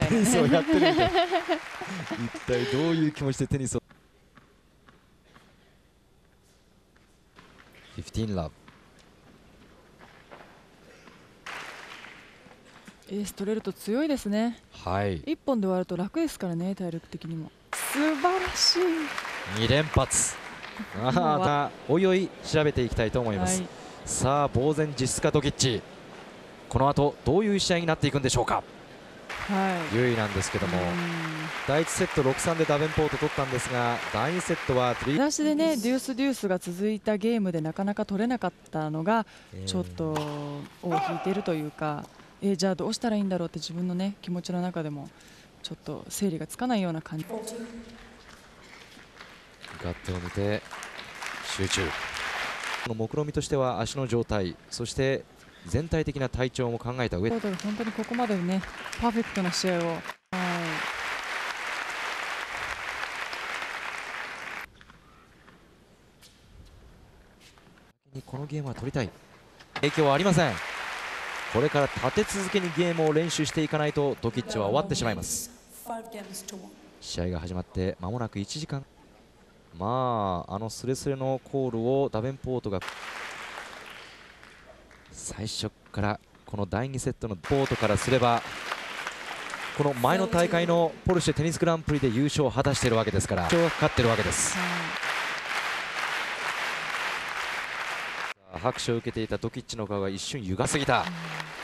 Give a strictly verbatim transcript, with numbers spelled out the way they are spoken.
たいな、ね、 テニスをやってるみたいな一体どういう気持ちでテニスをフィフティーンラブエース取れると強いですね。 はい、 いっぽんで終わると楽ですからね、体力的にも。素晴らしいに連発。ああ、おいおい調べていきたいと思います、はい、さあ呆然自失かドキッチ、この後どういう試合になっていくんでしょうか。はい、優位なんですけども、だいいちセットろくたいさんでダベンポート取ったんですが、だいにセットは出だしでね、デュースデュースが続いたゲームでなかなか取れなかったのが、ちょっと尾を引いているというか、えー、じゃあどうしたらいいんだろうって自分のね気持ちの中でもちょっと整理がつかないような感じ。 ガットを見て集中。この目論見みとしては足の状態、そして全体的な体調も考えた上で、 本当にここまでねパーフェクトな試合を、はい、 このゲームは取りたい。影響はありません。これから立て続けにゲームを練習していかないとドキッチは終わってしまいます。試合が始まって間もなくいちじかん。まああのスレスレのコールをダベンポートが最初からこのだいにセットのポートからすれば、この前の大会のポルシェテニスグランプリで優勝を果たしているわけですから、勝がかかっているわけです。拍手を受けていたドキッチの顔が一瞬ゆがすぎた。